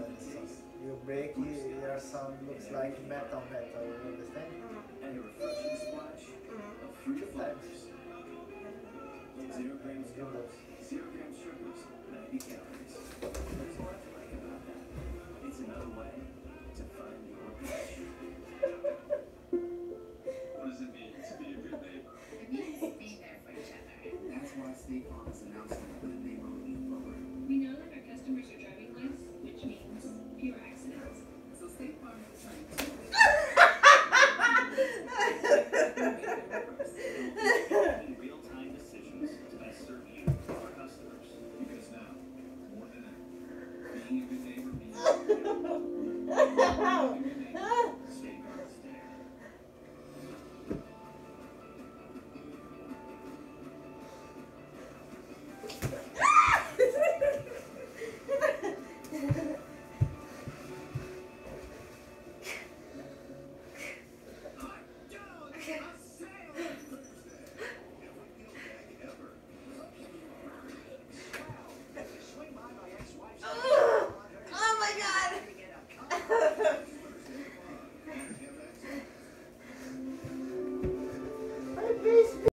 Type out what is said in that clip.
You break it, your sound looks like metal, you understand? And a refreshing splash of fruity Two times. flavors. 0 grams Do those.